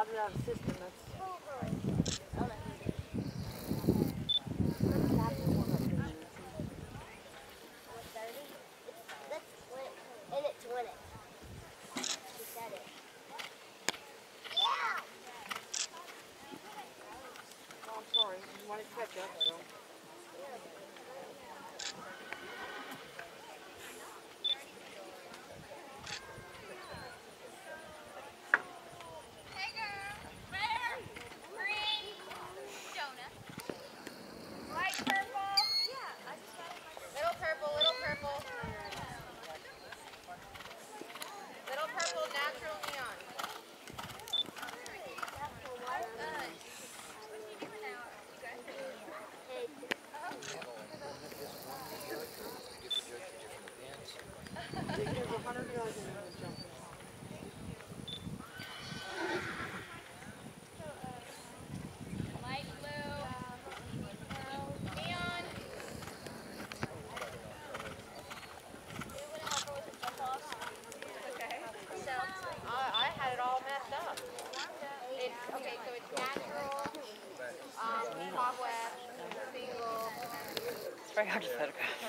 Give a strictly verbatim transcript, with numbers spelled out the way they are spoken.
got it out of the system. That's And it's winning. She said it. Yeah! Oh, I'm sorry. You wanted to catch up, so. There's a hundred yards in the jumper. Light blue. Neon. Okay. So I, I had it all messed up. It's, okay, so it's natural, um, cobweb, single. It's very hard to photograph.